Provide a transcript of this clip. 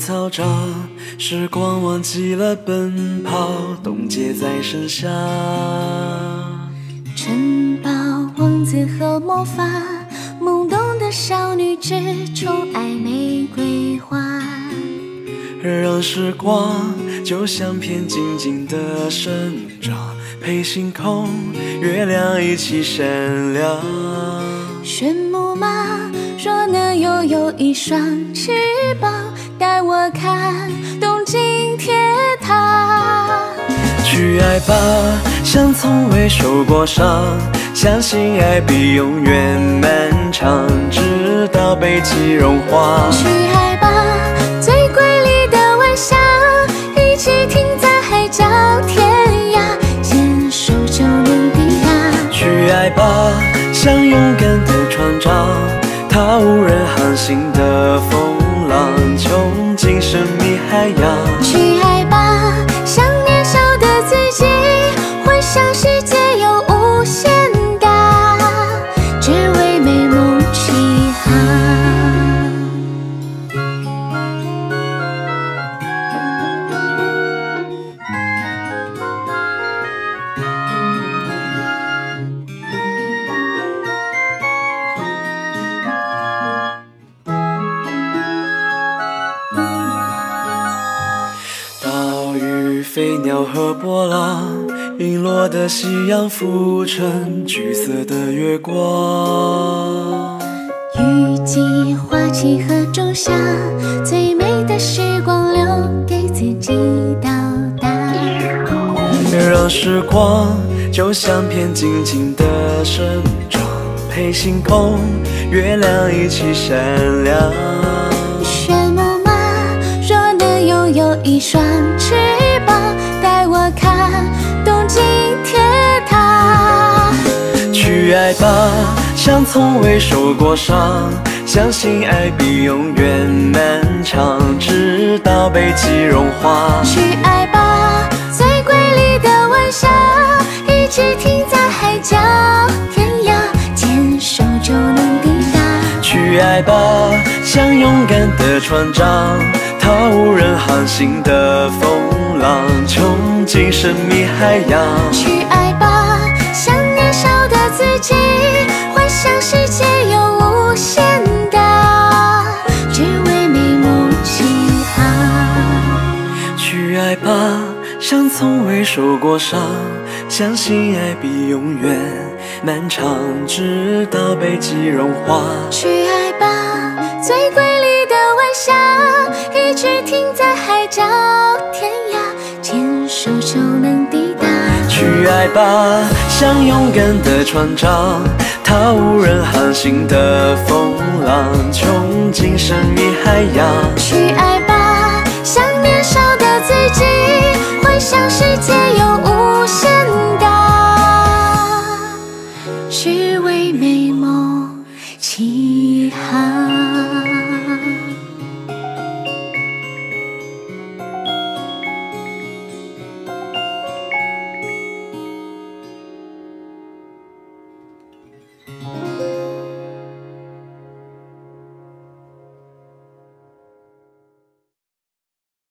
草长，时光忘记了奔跑，冻结在身下。 城堡王子和魔法，懵懂的少女只宠爱玫瑰花。 让时光就像片静静的生长，陪星空月亮一起闪亮。 旋木马若能拥有一双翅膀，带我看东京铁塔。 去爱吧，像从未受过伤，相信爱比永远漫长，直到北极融化。 去爱吧，最瑰丽的晚霞，一起停在海角天涯，牵手就能抵达。 去爱吧，像勇敢的船长，踏无人航行的风浪，穷尽神秘海洋。 去爱吧，像年少的自己，幻想世界有无限大，只为美梦起航。 岛屿、飞鸟和波浪，陨落的夕阳浮成橘色的月光。 雨季、花期和仲夏，最美的时光留给自己到达。 让时光就像片静静的生长，陪星空月亮一起闪亮。 旋木马若能拥有一双翅膀，带我看东京铁塔。 去爱吧，像从未受过伤，相信爱比永远漫长，直到北极融化。 去爱吧，最瑰丽的晚霞，一起停在海角天涯，牵手就能抵达。 去爱吧，像勇敢的船长，踏无人航行的风浪，穷尽神秘海洋。 去爱吧，像年少的自己，幻想世界有无限大，只为美梦起航。 去爱吧，像从未受过伤，相信爱比永远漫长，直到北极融化。 去爱吧，最瑰丽的晚霞，一起停在海角天涯，牵手就能抵达。 去爱吧，像勇敢的船长，踏无人航行的风浪，穷尽神秘海洋。 去爱吧，像年少的自己，幻想世界有无限大，只为美梦起航。